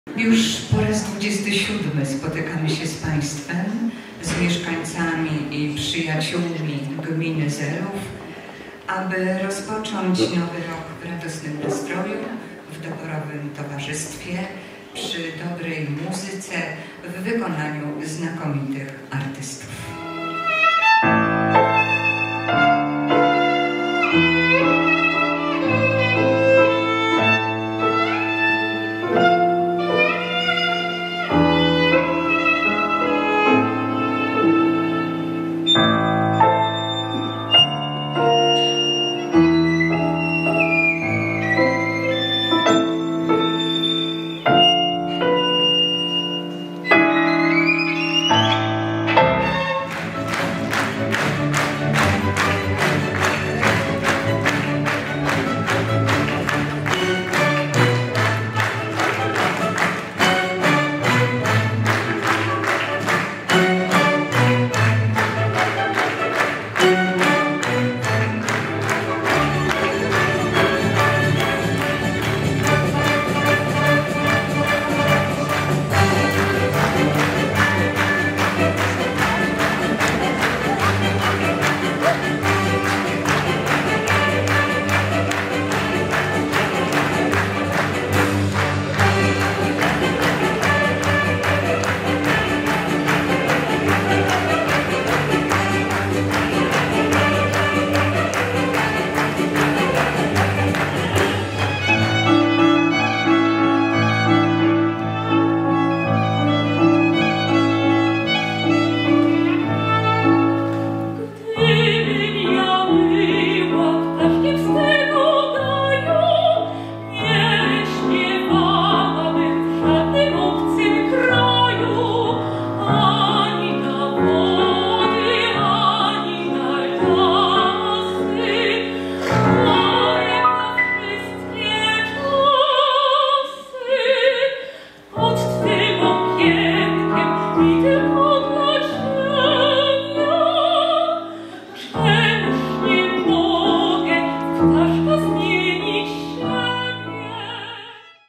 Już po raz 27 spotykamy się z Państwem, z mieszkańcami i przyjaciółmi gminy Zelów, aby rozpocząć nowy rok w radosnym nastroju, w doborowym towarzystwie, przy dobrej muzyce, w wykonaniu znakomitych artystów.